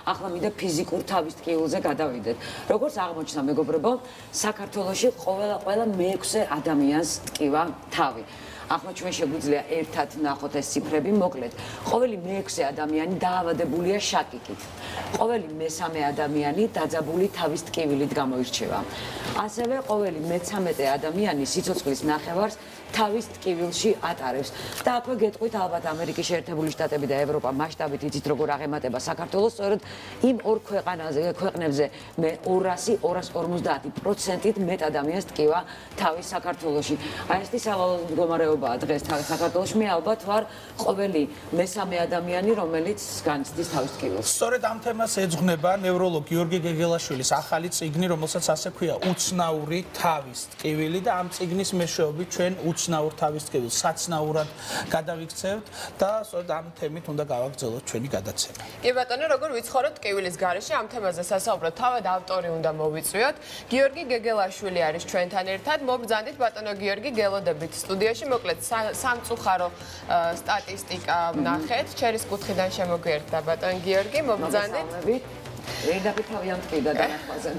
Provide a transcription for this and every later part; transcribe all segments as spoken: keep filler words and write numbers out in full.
ახლა მინდა ფიზიკურ თავის ტკივილზე გადავიდეთ. როგორც აღმოჩნდა მეგობრებო, საქართველოში ყველა ყველა მეექვსე ადამიანს ტკივა თავი. ახლა ჩვენ შეგვიძლია ერთად ნახოთ ეს ციფრები, მოკლედ. ყოველი მეექვსე ადამიანი დაავადებულია შაკიკით. ყოველი მესამე ადამიანი დაძაბული თავის ტკივილით გამოირჩევა. ასევე ყოველი მეცამეტე ადამიანი სიცოცხლის ნახევარს თავის ტკივილში ატარებს. და აქვე გეტყვით ალბათ ამერიკის შეერთებული შტატები და ევროპა მასშტაბით იცით როგორ აღემატება საქართველოს, სწორედ იმ ორ ქვეყანაზე, ქვეყნებზე მე ორასი ორას ორმოცდაათი პროცენტით მეტ ადამიანს ტკივა თავის საქართველოში. აი ეს სავალალო მდგომარეობაა დღეს საქართველოში. მე ალბათ ვარ ყოველი მესამე ადამიანი, რომელიც განიცდის თავის ტკივილს. სწორედ ამ თემას ეძღვნება ნევროლოგ გიორგი გეგელაშვილის ახალი წიგნი, რომელსაც ასე ქვია უცნაური თავის ტკივილი და ამ წიგნის მეშვეობით ჩვენ უცნაურ თავის ტკივილს საცნაურად გადავიქცევთ და სწორედ ამ თემით უნდა გავაგრძელოთ ჩვენი გადაცემა. კი ბატონო, როგორ ვიცხოვროთ ტკივილის გარეშე, ამ თემაზე სასაუბრად თავად ავტორი უნდა მოვიწვიოთ. გიორგი გეგელაშვილი არის ჩვენთან ერთად. მობრძანდით ბატონო გიორგი, გელოდებით სტუდიაში. მოკლედ სამწუხარო სტატისტიკა ვნახეთ. ჩერის კუთხიდან შემოგვიერთდა ბატონ გიორგი, მობრძანდით. ერთადერთი თავი ამტკივდა დანახვაზე.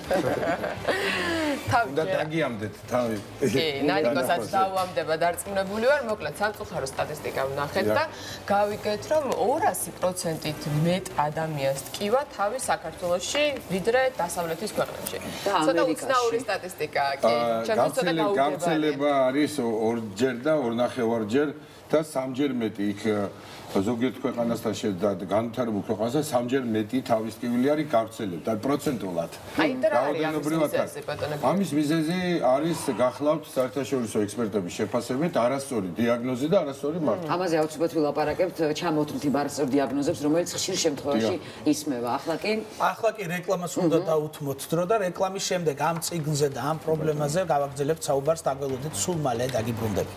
თავი და დაგიამდეთ თავი. კი, ნანიკოსაც დავამდება დარწმუნებული ვარ, მოკლედ სამწუხარო სტატისტიკა ვნახეთ და გავიგეთ, რომ ორასი პროცენტით მეტ ადამიანს ტკივა თავი საქართველოში, ვიდრე დასავლეთის ქვეყნებში. ცოტა უცნაური სტატისტიკაა, კი. ჩემთვის ცოტა გაუგებარია. გავრცელება არის ორჯერ და ორნახევარჯერ და სამჯერ მეტი იქ ზოგიერთ ქვეყანასთან შეერთდა განვითარებულ ქვეყანასთან სამჯერ მეტი თავის ტკივილი არის გავრცელებული და პროცენტულად. აი და რა არის ამის მიზეზი არის გახლავთ საერთაშორისო ექსპერტების შეფასებით არასწორი დიაგნოზი და არასწორი მართვა. ამაზე აუცილებლად ვილაპარაკებთ, ჩამოვთვლით იმ არასწორ დიაგნოზებს, რომელიც ხშირ შემთხვევაში ისმევა. ახლა კი ახლა კი რეკლამას უნდა დაუთმოთ დრო და რეკლამის შემდეგ ამ წიგნზე და ამ პრობლემაზე გავაგრძელებთ საუბარს, დაგველოდეთ სულ მალე დაგიბრუნდებით.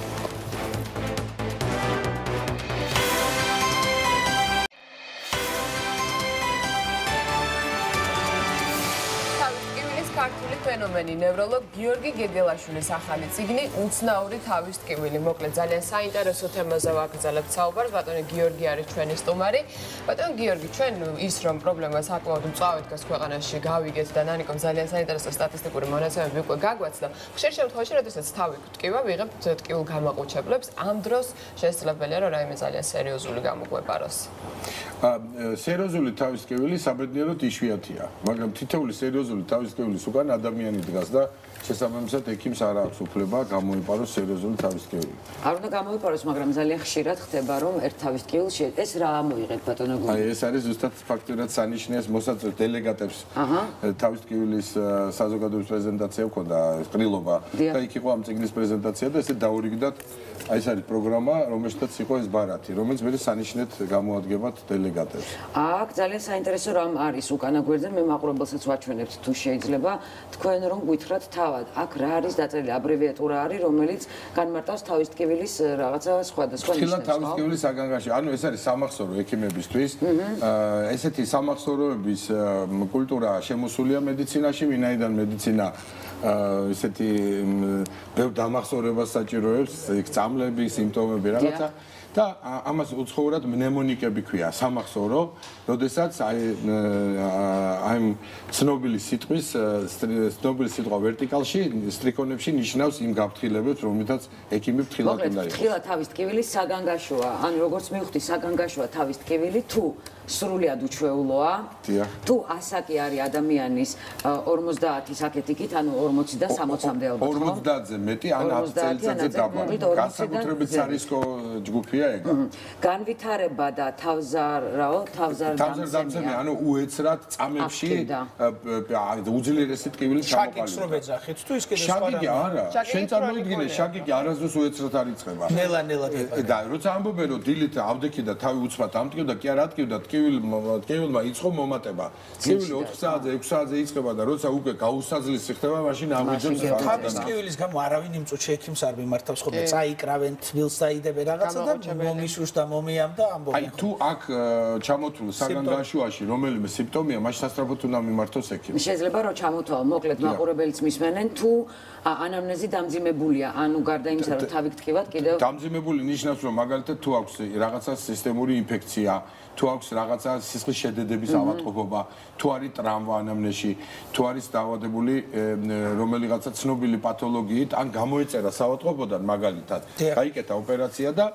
ფენომენი ნევროლოგ გიორგი გეგელაშვილის ახალი წიგნი უცნაური თავის ტკივილი. მოკლედ ძალიან საინტერესო თემაზე ვაგრძელებთ საუბარს. ბატონო გიორგი არის ჩვენი სტუმარი. ბატონო გიორგი, ჩვენ ის რომ პრობლემა საკმაოდ მწვავედ გას ქვეყანაში გავიგეთ და ნანიკომ ძალიან საინტერესო სტატისტიკური მონაცემები უკვე გაგვაცდა. ხშირ შემთხვევაში, როდესაც თავი გვტკივა, ვიღებთ ტკივილ გამაყუჩებლებს. ამ დროს შესაძლებელია რომ რაიმე ძალიან სერიოზული გამოგვეპაროს. სერიოზული თავის ტკივილი საბედნიეროდ იშვიათია, მაგრამ თითოეული სერიოზული თავის ტკივილის უკან ადამიანი დგას და შესაბამისად ექიმს არ აქვს უფლება გამოიპაროს სერიოზული თავის ტკივილი. არ უნდა გამოიპაროს, მაგრამ ძალიან ხშირად ხდება, რომ ერთ თავის ტკივილს ეს რა მოიღეთ ბატონო გიორგი? აი ეს არის ზუსტად ფაქტურად სანიშნეს მოსაწვევ დელეგატებს თავის ტკივილის საზოგადოების პრეზენტაცია ჰქონდა ყრილობა და იქ იყო ამ წიგნის პრეზენტაცია და ესე დაურიგდათ აი ეს არის პროგრამა, რომელშიც იყო ეს ბარათი, რომელიც მე სანიშნეთ გამოადგებათ დელეგატებს. აქ ძალიან საინტერესო რამ არის უკანა გვერდზე, მე მაყურებელსაც ვაჩვენებთ თუ შეიძლება თქვენ რომ გვითხრათ თავად. აქ რა არის დაწერილი, აბრევიატურა არის, რომელიც განმარტავს თავის ტკივილის რაღაცა სხვადასხვა ნიშნებს. ხილად თავის ტკივილის საგანგაში, ანუ ეს არის სამახსოვრო ექიმებისთვის. ესეთი სამახსოვროების კულტურა შემოსულია მედიცინაში, ვინაიდან მედიცინა ესეთი ბევრ დამახსოვრებას საჭიროებს, წამლები, სიმპტომები რაღაცა. და ამას უცხოურად მნემონიკები ქვია, სამახსოვრო, როდესაც აი აი ცნობილი სიტყვის, ცნობილი სიტყვა ვერტიკალში, სტრიქონებში ნიშნავს იმ გაფრთხილებებს, რომელთაც ექიმი ფრთხილად უნდა იყოს. ფრთხილად თავის ტკივილი საგანგაშოა, ანუ როგორც მივხვდი, საგანგაშოა თავის ტკივილი, თუ სრულიად უჩვეულოა, თუ ასაკი არის ადამიანის ორმოცდაათი საკეთ იქით, ანუ ორმოციდან სამოცამდე ალბათ. ორმოცდაათზე მეტი, ან ათი წელიწადზე დაბალი. განსაკუთრებით სარისკო ჯგუფია. განვითარება და თავზარაო, თავზარდამცემი, ანუ უეცრად წამებში უძლიერესი ტკივილის ჩამოყალიბება. შაკიკს რო ვეძახით, თუ ის კიდე სხვა შაკიკი არა, შენ წარმოიდგინე, შაკიკი არასდროს უეცრად არ იწყება. ნელა-ნელა და როცა ამბობენ რომ დილით ავდექი და თავი უცბად ამტკივდა, კი არ ატკივდა, ტკივილმა იწყო მომატება. ტკივილი ოთხ საათზე, ექვს საათზე იწყება და როცა უკვე გაუსაძლისი ხდება, მაშინ ამიჯობს თავის ტკივილის გამო არავინ იმ წუთში ექიმს არ მიმართავს ხოლმე, წაიკრავენ, თბილს დაიდებენ რაღაცა და მომისურს და მომიამ და ამბობენ. აი თუ აქ ჩამოთვლილ საგანგაშუაში რომელიმე სიმპტომია, მაშინ სასწრაფოდ უნდა მიმართოს ექიმს. შეიძლება რომ ჩამოთვალ, მოკლედ მაყურებელიც მისმენენ, თუ ანამნეზი დამძიმებულია, ანუ გარდა იმისა, რომ თავი გტკივათ, კიდევ დამძიმებული ნიშნავს, რომ მაგალითად თუ აქვს რაღაცა სისტემური ინფექცია, თუ აქვს რაღაცა სისხლის შედედების ავადმყოფობა, თუ არის ტრავმა ანამნეზში, თუ არის დაავადებული რომელიღაცა ცნობილი პათოლოგიით, ან გამოეწერა საავადმყოფოდან მაგალითად, გაიკეთა ოპერაცია და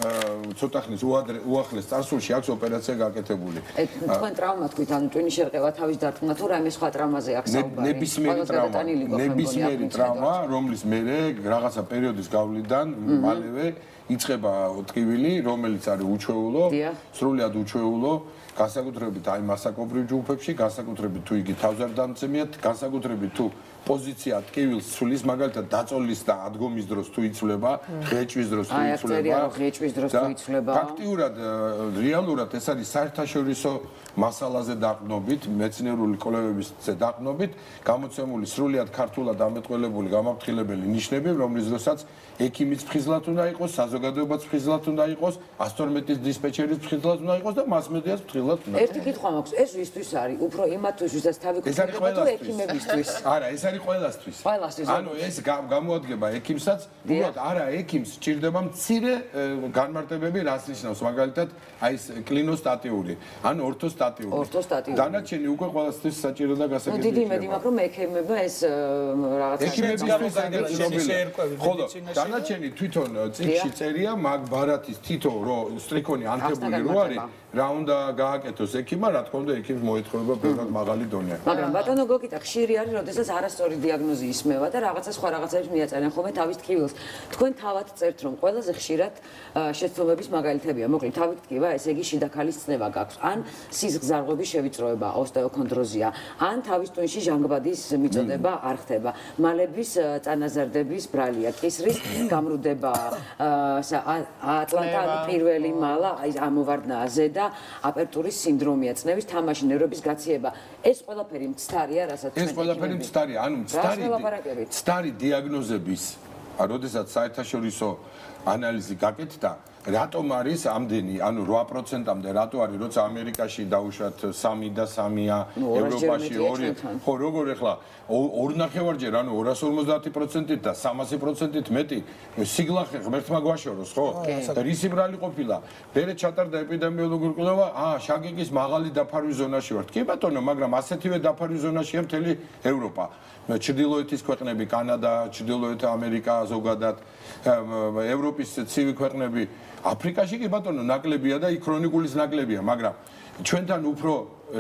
ცოტა ხნის უახლეს წარსულში აქვს ოპერაცია გაკეთებული. თქვენ ტრავმა თქვით, ანუ ტვინის შერყევა, თავის დარტყმა თუ რაიმე სხვა ტრავმაზე აქვს საუბარი? ნებისმიერი ტრავმა, ნებისმიერი ტრავმა, რომლის მერე რაღაცა პერიოდის გავლიდან მალევე იწყება ტკივილი, რომელიც არის უჩვეულო, სრულად უჩვეულო, განსაკუთრებით აი მასაკობრივ ჯგუფებში, განსაკუთრებით თუ იგი თავზე არ დამცემიათ, განსაკუთრებით თუ პოზიცია ტკივილს ცვლის, მაგალითად დაწოლის და ადგომის დროს თუ იცვლება, ღეჭვის დროს თუ იცვლება. აი, აქ წერია, რომ ღეჭვის დროს თუ იცვლება. ფაქტიურად, რეალურად ეს არის საერთაშორისო მასალაზე დაყრდნობით, მეცნიერული კვლევებისზე დაყრდნობით, გამოცემული სრულად ქართულად ამეტყველებული გამაფრთხილებელი ნიშნები, რომლის დროსაც ექიმიც ფხიზლად უნდა იყოს, საზოგადოებაც ფხიზლად უნდა იყოს, ას თორმეტის დისპეჩერიც ფხიზლად უნდა იყოს და მასმედიაც ფხიზლად უნდა იყოს. ერთი კითხვა მაქვს, ეს ვისთვის არის? უფრო იმათთვის, ვისაც თავი გვხვდება თუ ექიმებისთვის? არა, ეს არის ყველასთვის. ყველასთვის. ანუ ეს გამოადგება ექიმსაც, უბრალოდ არა ექიმს სჭირდება მცირე განმარტებები, რაც ნიშნავს მაგალითად აი ეს კლინოსტატიური, ან ორთოსტატიური. ორთოსტატიური. დანარჩენი უკვე ყველასთვის საჭირო და გასაგებია. ნუ დიდი იმედი მაქვს, რომ ექიმებმა ეს რაღაცა ექიმებისთვის ეგრეთ ხოლო დანარჩენი თვითონ წიგნში წერია მაგ ბარათის თითო რო სტრიქონი ანთებული რო არის, რა უნდა გააკეთოს ექიმმა, რა თქმა უნდა ექიმს მოეთხოვება ბევრად მაღალი დონე. მაგრამ ბატონო გოგიტა ხშირი არის, როდესაც არასწორი დიაგნოზი ისმევა და რაღაცა სხვა რაღაცებს მიაწერენ ხოლმე თავის ტკივილს. თქვენ თავად წერთ, რომ ყველაზე ხშირად შეცდომების მაგალითებია, მოკლედ თავით ტკივა, ესე იგი შიდა ქალის წნევა გაქვს, ან სისხლძარღვების შევიწროება, ოსტეოქონდროზია, ან თავის ტვინში ჟანგბადის მიწოდება არ ხდება. მალების წანაზარდების ბრალია, კისრის გამრუდება, ატლანტა პირველი მალა, აი ამოვარდნაა ზედა აპერტურის სინდრომია, წნევის თამაში, ნერვების გაციება. ეს ყველაფერი მცდარია, რასაც ეს ყველაფერი მცდარია, ანუ მცდარი მცდარი დიაგნოზების, როდესაც საერთაშორისო ანალიზი გაკეთდა, რატომ არის ამდენი, ანუ რვა პროცენტამდე რატო არის, როცა ამერიკაში დაუშვათ სამი და სამია, ევროპაში ორი, ხო, როგორ ახლა ორი ნახევარჯერ, ანუ ორას ორმოცდაათი პროცენტით და სამასი პროცენტით მეტი სიგლახე ღმერთმა გვაშოროს, ხო? და რისი ბრალი ყოფილა? მერე ჩატარდა ეპიდემიოლოგიური კვლევა, აა, შაგეგის მაღალი დაფარვის ზონაში ვართ. კი ბატონო, მაგრამ ასეთივე დაფარვის ზონაშია მთელი ევროპა. ჩრდილოეთის ქვეყნები, კანადა, ჩრდილოეთ ამერიკა ზოგადად, ევროპის ცივი ქვეყნები, აფრიკაში კი ბატონო ნაკლებია და იქ ქრონიკულის ნაკლებია, მაგრამ ჩვენთან უფრო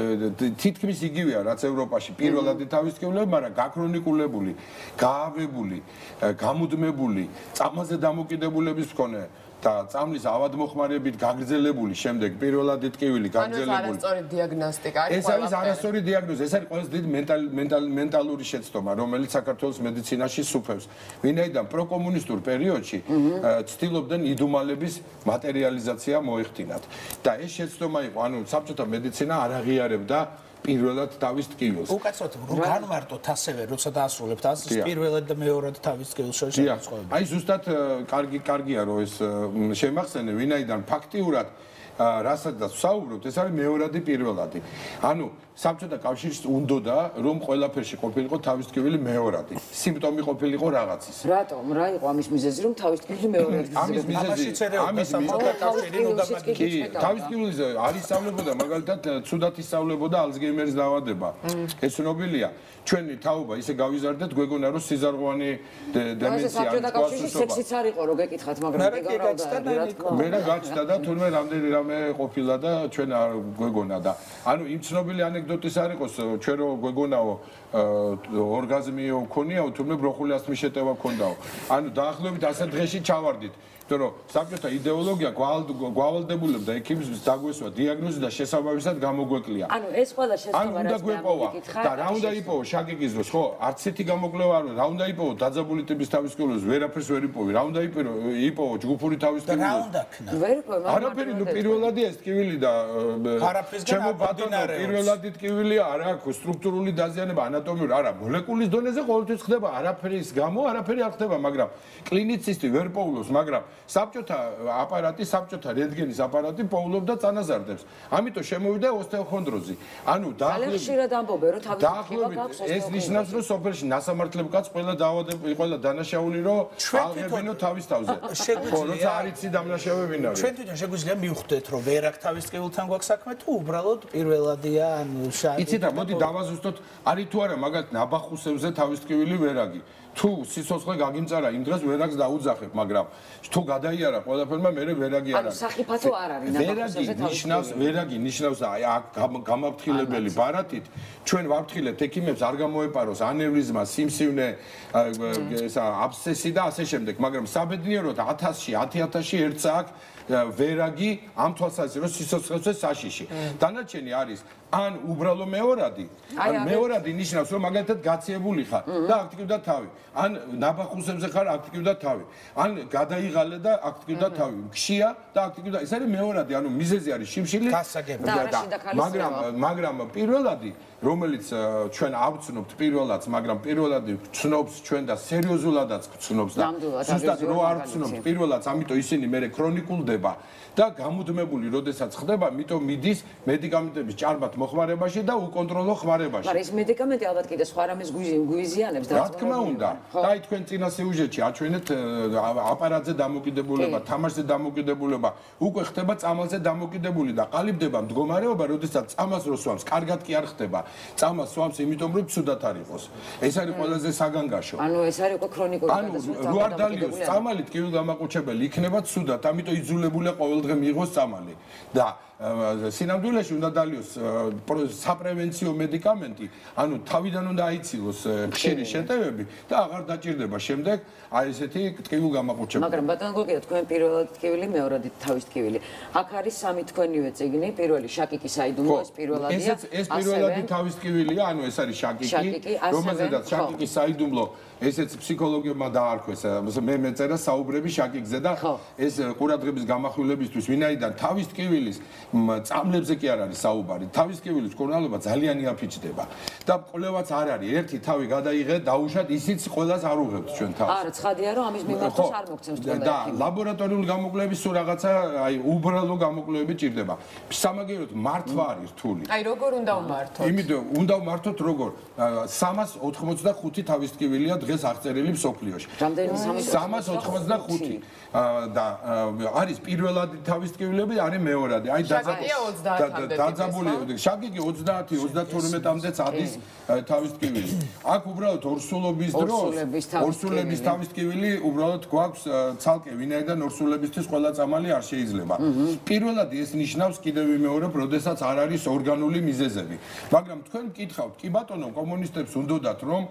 თითქმის იგივეა, რაც ევროპაში პირველად თავის ტკივილები, მაგრამ გაქრონიკულებული, გაავებული, გამუდმებული, წამაზე დამოკიდებულების მქონე და წამლის ავადმოხმარებით გაგრძელებული შემდეგ პირველადი ტკივილი გაგრძელებული. ანუ ეს არასწორი დიაგნოსტიკა არის. ეს არის არასწორი დიაგნოზი, ეს არის ყველაზე დიდი მენტალური შეცდომა, რომელიც საქართველოს მედიცინაში სუფევს. ვინაიდან პროკომუნისტურ პერიოდში ცდილობდნენ იდუმალების მატერიალიზაცია მოეხდინათ. და ეს შეცდომა იყო, ანუ საბჭოთა მედიცინა არ აღიარებდა პირველად თავის ტკივილს. უკაცრავად რომ განმარტოთ ასევე, როცა დაასრულებთ ასის პირველად და მეორად თავის ტკივილს შორის განსხვავება. აი ზუსტად კარგი კარგია რომ ეს შემახსენე, ვინაიდან ფაქტიურად რასაც ვსაუბრობთ, ეს არის მეორადი პირველადი. ანუ საბჭოთა კავშირს უნდოდა რომ ყველაფერში ყოფილიყო თავის ტკივილი მეორადი. სიმპტომი ყოფილიყო რაღაცის. რატომ? რა იყო ამის მიზეზი, რომ თავის ტკივილი მეორადი? ამის მიზეზი, ამის საბჭოთა კავშირი უნდა კი, თავის ტკივილზე არ ისწავლებოდა, მაგალითად, ცუდად ისწავლებოდა ალცგეიმერის დაავადება. ეს ცნობილია. ჩვენი თაობა ისე გავიზარდეთ, გვეგონა რომ სიზარღვანი დემენცია ან სკასუსობა. სექსიც არ იყო, რო გეკითხათ, მაგრამ მე რა გაჩნდა და თურმე რამდენი რამე ყოფილა და ჩვენ არ გვეგონა და ანუ იმ ცნობილი ანეკდოტის არ იყოს, ჩვენ რო გვეგონაო ორგაზმიო მქონიაო, თურმე ბროხული ასმის შეტევა მქონდაო. ანუ დაახლოებით ასეთ დღეში ჩავარდით. რომ საბჭოთა იდეოლოგია გვალდებულებდა ექიმის დაგვესვა დიაგნოზი და შესაბამისად გამოგვეკლია. ანუ ეს ყველა შეცდომა რა გეკითხა და რა უნდა იპოვო შაგეგის დროს, ხო? არც ერთი გამოკვლევა არ, რა უნდა იპოვო დაძაბული ტიპის თავის ტკივილს, ვერაფერს ვერ იპოვი. რა უნდა იპოვო ჯგუფური თავის ტკივილს? რა უნდა ქნა? ვერ იპოვე. არაფერი, ნუ პირველადი ეს ტკივილი და ჩემო ბატონო, პირველადი ტკივილია, არ აქვს სტრუქტურული დაზიანება, ანატომიური, არა, მოლეკულის დონეზე ყოველთვის ხდება, არაფერის გამო არაფერი არ ხდება, მაგრამ კლინიცისტი ვერ პოულობს, მაგრამ საბჭოთა აპარატი, საბჭოთა რენტგენის აპარატი პოულობდა წანაზარდებს. ამიტომ შემოვიდა ოსტეოქონდროზი. ანუ ძალიან ხშირად ამბობენ, რომ თავის დაახლოებით ეს ნიშნავს, რომ სოფელში ნასამართლებ კაც ყველა დაავადებული, ყველა დანაშაული რომ აღებინო თავის თავზე. ხო, როცა არ იცი დამნაშავებინ არის. ჩვენ თვითონ შეგვიძლია მივხვდეთ, რომ ვერ აქ თავის ტკივილთან გვაქვს საქმე თუ უბრალოდ პირველადია, ანუ შარი. იცით რა, მოდი დავაზუსტოთ, არის თუ არა მაგალითად ნაბახუსებზე თავის ტკივილი ვერაგი. თუ სიცოცხლე გაგიმწარა იმ დღეს ვერაგს დაუძახებ, მაგრამ თუ გადაიარა ყველაფერმა მე ვერაგი არ არის. ანუ სახიფათო არ არის ნაბახუსებზე თავის ნიშნავს, ვერაგი ნიშნავს აი აქ გამაფრთხილებელი ბარათით ჩვენ ვაფრთხილებთ ექიმებს არ გამოეპაროს ანევრიზმა, სიმსივნე, ესა აბსესი და ასე შემდეგ, მაგრამ საბედნიეროდ ათასში, ათი ათასში ერთს აქვს ვერაგი ამ თვალსაზრისით რომ სიცოცხლეზე საშიში. დანარჩენი არის ან უბრალო მეორადი, ან მეორადი ნიშნავს რომ მაგალითად გაციებული ხარ და აქტივდა თავი, ან ნაბახუსებზე ხარ აქტივდა თავი, ან გადაიღალე და აქტივდა თავი, გშია და აქტივდა. ეს არის მეორადი, ანუ მიზეზი არის შიმშილი მაგრამ მაგრამ პირველადი რომელიც ჩვენ ავწნობთ პირველადს, მაგრამ პირველადი ვცნობს ჩვენ და სერიოზულადაც ვცნობს და ზუსტად რო არ ვცნობთ პირველადს, ამიტომ ისინი მე ქრონიკულდება და გამუდმებული, როდესაც ხდება, ამიტომ მიდის მედიკამენტების ჭარბად მოხმარებაში და უკონტროლო ხმარებაში. მაგრამ ეს მედიკამენტი ალბათ კიდე სხვა რამეს გვიზიანებს და რა თქმა უნდა. და აი თქვენ წინა სიუჟეტში აჩვენეთ აპარატზე დამოკიდებულება, თამაშზე დამოკიდებულება, უკვე ხდება წამალზე დამოკიდებული და ყალიბდება მდგომარეობა, როდესაც წამალს რო სვამს, კარგად კი არ ხდება. წამალს სვამს იმიტომ, რომ ცუდად არ იყოს. ეს არის ყველაზე საგანგაშო. ანუ ეს არის უკვე ქრონიკული გადასვლით. ანუ რო არ დალიოს წამალი ტკივილგამაყუჩებელი იქნება ცუდად, ამიტომ იძულებულია ყოველდღე მიიღოს წამალი. და სინამდვილეში უნდა დალიოს საპრევენციო მედიკამენტი, ანუ თავიდან უნდა აიცილოს ხშირი შეტევები და აღარ დაჭირდება შემდეგ აი ესეთი ტკივილგამაყუჩებელი. მაგრამ ბატონო გოგია, თქვენ პირველად ტკივილი, მეორადი თავის ტკივილი. აქ არის სამი თქვენივე წიგნი, პირველი შაკიკი საიდუმლო, ეს პირველადია. ეს პირველადი თავის ტკივილია, ანუ ეს არის შაკიკი, რომელზედაც შაკიკი საიდუმლო ესეც ფსიქოლოგებმა დაარქვეს, მე მეწერა საუბრები შაკიკზე და ეს ყურადღების გამახვილებისთვის, ვინაიდან თავის ტკივილის წამლებზე კი არ არის საუბარი. თავის ტკივილის მკურნალობა ძალიან იაფიჩდება და კვლევაც არ არის. ერთი თავი გადაიღე, დაუშვათ, ისიც ყველას არ უღებთ ჩვენ თავს. არა, ცხადია, რომ ამის მიმართოს არ მოგცემს ყველა. და ლაბორატორიული გამოკვლევების სულ რაღაცა, აი, უბრალო გამოკვლევები ჭირდება. სამაგიეროდ მართვა არის რთული. აი, როგორ უნდა ვმართოთ? იმიტომ უნდა ვმართოთ როგორ? სამას ოცდახუთი თავის ტკივილია დღეს აღწერილი მსოფლიოში. რამდენი სამას ოცდახუთი და არის პირველადი თავის ტკივილები, არის მეორადი. აი დაძაბული შაკიკი ოცდაათი ოცდათორმეტამდეც ადის თავის ტკივილი. აქ უბრალოდ ორსულობის დროს ორსულების თავის ტკივილი უბრალოდ გვაქვს ცალკე, ვინაიდან ორსულებისთვის ყველა წამალი არ შეიძლება. პირველადი ეს ნიშნავს კიდევ ვიმეორებ, როდესაც არ არის ორგანული მიზეზები. მაგრამ თქვენ მკითხავთ, კი ბატონო, კომუნისტებს უნდათ რომ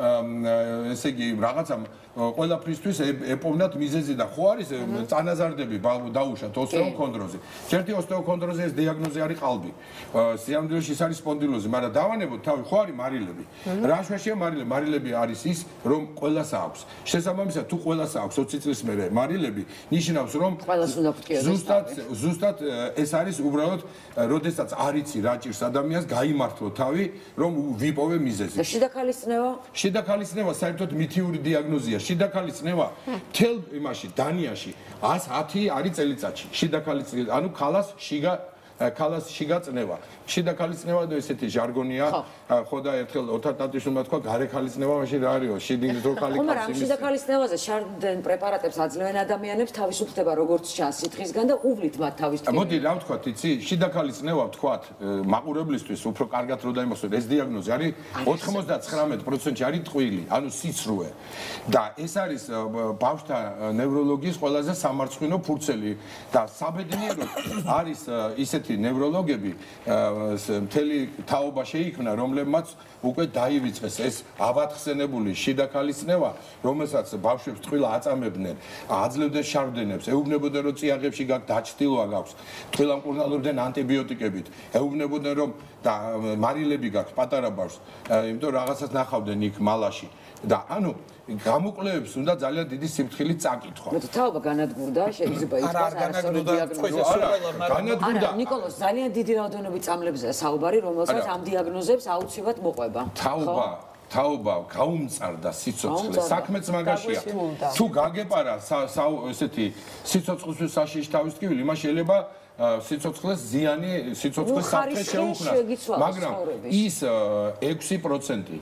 ესე იგი რაღაცა ყველაფრისთვის ეპოვნათ მიზეზი და ხო არის წანაზარდები დაუშვათ ოსტეოქონდროზი. ერთი ოსტეოქონდროზი ეს დიაგნოზი არის ყალბი. სიამდვილეში ის არის სპონდილოზი, მაგრამ დავანებოთ თავი, ხო არის მარილები. რა შეშია მარილები? მარილები არის ის, რომ ყველას აქვს. შესაბამისად, თუ ყველას აქვს ოცი წლის მერე მარილები, ნიშნავს, რომ ზუსტად ზუსტად ეს არის უბრალოდ, როდესაც არ იცი რა ჭირს ადამიანს, გაიმართლო თავი, რომ ვიპოვე მიზეზი. შიდა ქალის წნევა? შიდა ქალის წნევა საერთოდ მითიური დიაგნოზია. შიდა ქალის წნევა თელ იმაში დანიაში ას ათი არის წელიწადში. შიდა ქალის ანუ ქალას შიგა ქალას შიგა წნევა. შიდა ქალის წნევა და ესეთი ჟარგონია. ხო და ერთხელ ოთარ-ტატიშვილმა თქვა გარე ქალის წნევა მაშინ რა არისო? შიდის რო ქალი ქავს. მაგრამ შიდა ქალის წნევაზე შარდენ პრეპარატებს აძლევენ ადამიანებს, თავისუფლდება როგორც ჩანს სითხისგან და უვლით მათ თავის ტკივილი. მოდი რა ვთქვათ, იცი? შიდა ქალის წნევა ვთქვათ, მაყურებლისთვის უფრო კარგად რო დაიმახსოვროთ, ეს დიაგნოზი არის ოცდათხმეტ პროცენტში არის ტყვილი, ანუ სიცრუე. და ეს არის ბავშვთა ნევროლოგიის ყველაზე სამარცხვინო ფურცელი და საბედნიეროდ არის ისეთი ნევროლოგები მთელი თაობა შეიქმნა, რომლებმაც უკვე დაივიწყეს ეს ავათხსენებული შიდა ქალის წნევა, რომელსაც ბავშვებს ტყილა აწამებდნენ, აძლევდნენ შარდენებს, ეუბნებოდნენ რომ წიაღებში გაქვს დაჭრილვა გაქვს, ტყილა მკურნალობდნენ ანტიბიოტიკებით, ეუბნებოდნენ რომ და მარილები გაქვს პატარა ბავშვს, იმიტომ რაღაცას ნახავდნენ იქ მალაში და ანუ გამოკვლევებს უნდა ძალიან დიდი სიმხილით წაკითხვა. მე თაობა განადგურდა, შეიძლება ითქვას არასწორი დიაგნოზი. განადგურდა. ნიკოლოს, ძალიან დიდი რაოდენობით წამლებზეა საუბარი, რომელსაც ამ დიაგნოზებს აუცილებლად მოყვება. თაობა თაობა გაუმწარდა სიცოცხლე საქმეც მაგაშია თუ გაგეპარა ესეთი სიცოცხლისთვის საშიში თავის ტკივილი იმას შეიძლება სიცოცხლეს ზიანი სიცოცხლეს საფრთხე შეუქმნას მაგრამ ის ექვსი პროცენტი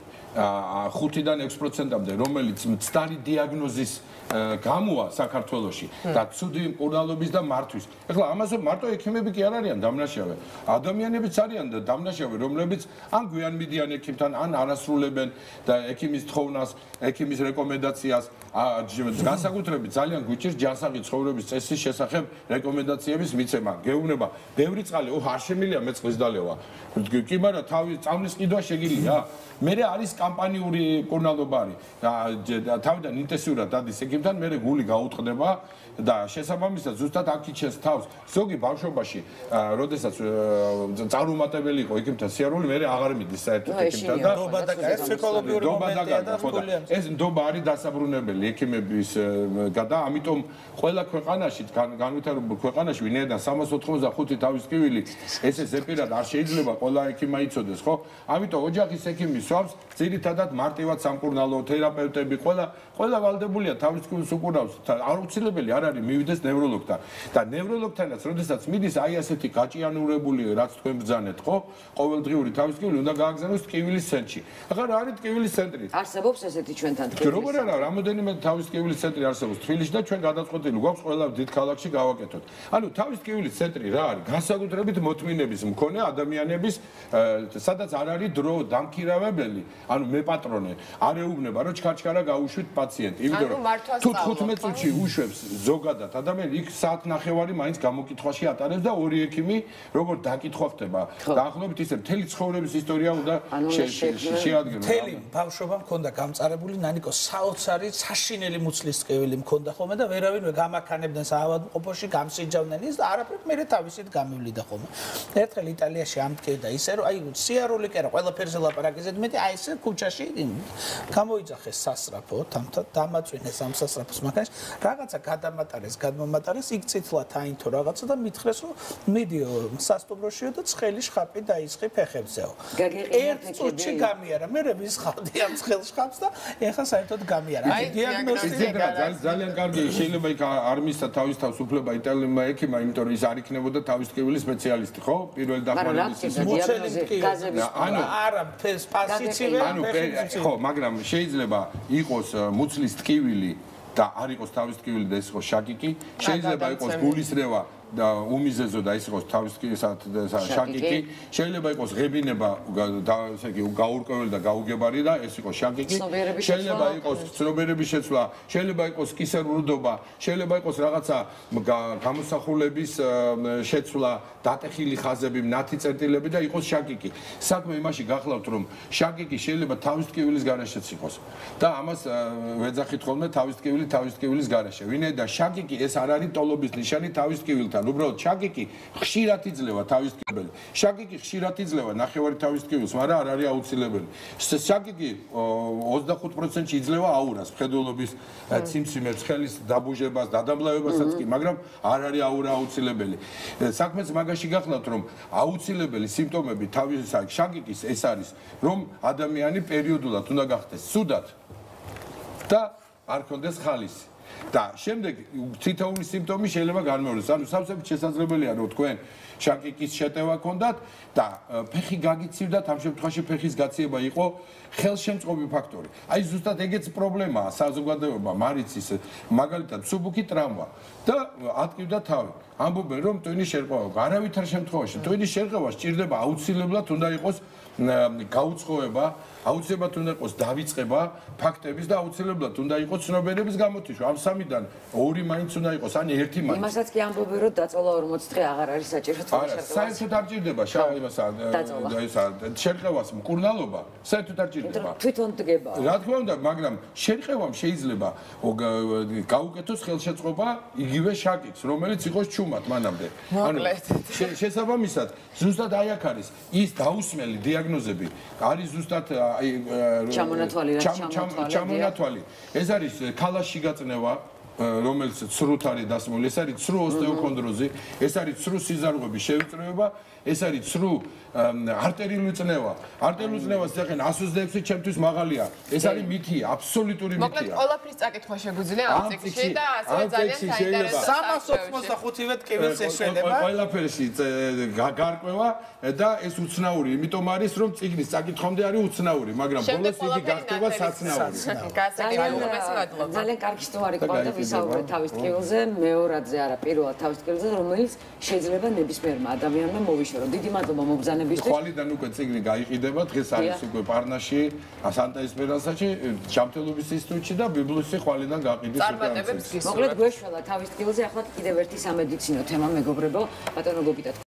ხუთიდან ექვს პროცენტამდე რომელიც მცდარი დიაგნოზის გამოა საქართველოში და ცუდი მკურნალობის და მართვის. ეხლა ამაზე მარტო ექიმები კი არ არიან დამნაშავე. ადამიანებიც არიან დამნაშავე, რომლებიც ან გვიან მიდიან ექიმთან, ან არასრულებენ და ექიმის თხოვნას, ექიმის რეკომენდაციას, განსაკუთრებით ძალიან გვიჭირს ჯანსაღი ცხოვრების წესის შესახებ რეკომენდაციების მიცემა. გეუბნება, ბევრი წყალი, ოհ, არ შემილია მე წყლის დალევა. კი, მაგრამ თავი წამლის ყიდვა შეგიძლია. მე არის კამპანიური მკურნალობა არის. თავიდან ინტენსიურად დადის ექიმთან, მე გული გაუტყდება და შესაბამისად ზუსტად აქ იჩენს თავს. ზოგი ბავშვობაში, როდესაც წარუმატებელი იყო ექიმთან სიარული, მე აღარ მიდის საერთოდ ექიმთან და ნდობა და ეს ფსიქოლოგიური მომენტია და ეს ნდობა არის დასაბრუნებელი ექიმების და ამიტომ ყველა ქვეყანაში, განვითარებულ ქვეყანაში, ვინაიდან სამას ოთხმოცდახუთი თავის ტკივილი ესე ზეპირად არ შეიძლება ყველა ექიმმა იცოდეს, ხო? ამიტომ ოჯახის ექიმი სვავს ძირითადად მარტივად სამკურნალო თერაპევტები, ყველა ყველა ვალდებულია თავის ტკივილს უკურავს. აუცილებელი არ არის მივიდეს ნევროლოგთან და ნევროლოგთანაც როდესაც მიდის აი ასეთი გაჭიანურებული რაც თქვენ ბრძანეთ, ხო? ყოველდღიური თავის ტკივილი უნდა გააგზავნოს ტკივილის ცენტრში. ახლა რა არის ტკივილის ცენტრი? არსებობს ესეთი ჩვენთან ტკივილის ცენტრი. როგორ არა, რამოდენიმე თავის ტკივილის ცენტრი არსებობს თბილისში და ჩვენ გადაწყვეტილი გვაქვს ყველა დიდ ქალაქში გავაკეთოთ. ანუ თავის ტკივილის ცენტრი რა არის? განსაკუთრებით მოთმინების მქონე ადამიანების სადაც არ არის დრო დამქირავებელი, ანუ მე პატრონე არ ეუბნება რომ ჩქარჩქარა გაუშვით პაციენტი. იმიტომ რომ თუ თხუთმეტ წუთში უშვებს ზოგადად ადამიანი იქ საათ ნახევარი მაინც გამოკითხვაში ატარებს და ორი ექიმი როგორ დაკითხვა ხდება. დაახლოებით ისე მთელი ცხოვრების ისტორია უნდა შეადგინოს. მთელი ბავშვობა მქონდა გამწარებული ნანიკო საოცარი საშინელი მუცლის ტკივილი მქონდა ხოლმე და ვერავინ გამაქანებდნენ საავადმყოფოში გამსიჯავდნენ ის და არაფრით მე თავისით გამივლიდა ხოლმე. ერთხელ იტალიაში ამტკივდა ისე რომ აი სიარული კი არა ყველაფერზე ლაპარაკიზე მეტი აი ესე ქუჩაში გამოიძახეს სასწრაფო თამთა დამაწვინეს ამ სასწრაფოს მაგას რაღაცა გადამატარეს გადმომატარეს იქ წითლად აინთო რაღაცა და მითხრეს რომ მიდიო სასტუმროშიო და ცხელი შხაპი დაისხი ფეხებზეო ერთ წუთში გამიარა მე ვისხავდი ამ ცხელ შხაპს და ეხლა საერთოდ გამიარა აი დიაგნოსტიკა ძალიან კარგი შეიძლება იქ არ მისცა თავის თავს უფლება იტალიელმა ექიმმა იმიტომ რომ ის არ იქნებოდა თავის ტკივილის სპეციალისტი ხო პირველი დახმარების მუცელი ტკივილი ანუ არა სპასიცივე ანუ ხო მაგრამ შეიძლება იყოს მუცლის ტკივილი და არ იყოს თავის ტკივილი და ეს იყოს შაკიკი შეიძლება იყოს გულისრევა და უმიზეზო და ის იყოს თავის შაკიკი შეიძლება იყოს ღებინება და ესე იგი გაურკვეველი და გაუგებარი და ეს იყოს შაკიკი შეიძლება იყოს ცნობიერების შეცვლა შეიძლება იყოს კისერურდობა შეიძლება იყოს რაღაცა გამოსახულების შეცვლა დატეხილი ხაზები ნათი წერტილები და იყოს შაკიკი საქმე იმაში გახლავთ რომ შაკიკი შეიძლება თავის ტკივილის გარეშეც იყოს და ამას ვეძახით ხოლმე თავის ტკივილი თავის ტკივილის გარეშე ვინაიდან შაკიკი ეს არ არის ტოლობის ნიშანი თავის ტკივილთან უბრალოდ შაკიკი ხშირად იძლევა თავის ტკივილი. შაკიკი ხშირად იძლევა ნახევარი თავის ტკივილს, მაგრამ არ არის აუცილებელი. შაკიკი ოცდახუთ პროცენტში იძლევა აურას, მხედველობის ციმციმებს, ხელის დაბუჟებას, დადაბლავებასაც კი, მაგრამ არ არის აურა აუცილებელი. საქმეც მაგაში გახლავთ, რომ აუცილებელი სიმპტომები თავის შაკიკის ეს არის, რომ ადამიანი პერიოდულად უნდა გახდეს ცუდად და არ ქონდეს ხალისი. და შემდეგ თითოეული სიმპტომი შეიძლება განმეორდეს. ანუ სავსებით შესაძლებელია რომ თქვენ შაკიკის შეტევა ქონდათ და ფეხი გაგიცივდათ, ამ შემთხვევაში ფეხის გაციება იყო ხელშემწყობი ფაქტორი. აი ზუსტად ეგეც პრობლემაა საზოგადოება, მარიცის მაგალითად სუბუქი ტრავმა და ატკივდა თავი. ამბობენ რომ ტვინის შერყევა, არავითარ შემთხვევაში ტვინის შერყევა სჭირდება აუცილებლად უნდა იყოს გაუწყოება, აუცილებლად უნდა იყოს დავიწყება ფაქტების და აუცილებლად უნდა იყოს ცნობიერების გამოთიშვა. ამ სამიდან ორი მაინც უნდა იყოს, ან ერთი მაინც. იმასაც კი ამბობენ რომ დაწოლა ორმოც დღე აღარ არის საჭირო თვითონ შერყევა. არა, საერთოდ არ ჭირდება იმასა ისა შერყევას მკურნალობა, საერთოდ არ ჭირდება. თვითონ დგება. რა თქმა უნდა, მაგრამ შერყევამ შეიძლება გაუკეთოს ხელშეწყობა იგივე შაკიკს, რომელიც იყოს ჩუმად მანამდე. ანუ შესაბამისად, ზუსტად აი აქ არის ის დაუსმელი დიაგნოზები, არის ზუსტად აი ჩამონათვალი რა ჩამონათვალი. ეს არის ქალაში გაწნევა რომელიც ცრუთ არის დასმული, ეს არის ცრუ ოსტეოქონდროზი, ეს არის ცრუ სიზარღვების შევიწროება ეს არის ცრუ არტერიული წნევა. არტერიული წნევას ეხენ ათს ოცდაექვსი ჩემთვის მაღალია. ეს არის მითი, აბსოლუტური მოკლედ მითია. ყველაფრის წაკითხვა შეგვიძლია ამ წიგნში და ასევე ძალიან საინტერესო სამას ოცდახუთივე ტკივილს ეშვება. ყველაფერში გარკვევა და ეს უცნაური, იმიტომ არის რომ წიგნის წაკითხვამდე არის უცნაური, მაგრამ ბოლოს იგი გახდება საცნაური. ძალიან კარგი სტუმარი ყავდა ვისაუბრეთ თავის ტკივილზე, მეორადზე არა, პირველად თავის ტკივილზე, რომელიც შეიძლება ნებისმიერმა ადამიანმა მოვიშოროს. დიდი მადლობა მობრძანებისთვის. ხვალიდან უკვე წიგნი გაიყიდება, დღეს არის უკვე პარნაში, სანტა ესპერანსაში, ჯანმრთელობის ინსტიტუტში და ბიბლიუსი ხვალიდან გაყიდის. წარმატებებს გისურვებთ. მოკლედ გვეშველა თავის ტკივილზე, ახლა კიდევ ერთი სამედიცინო თემა მეგობრებო, ბატონო გოგიტა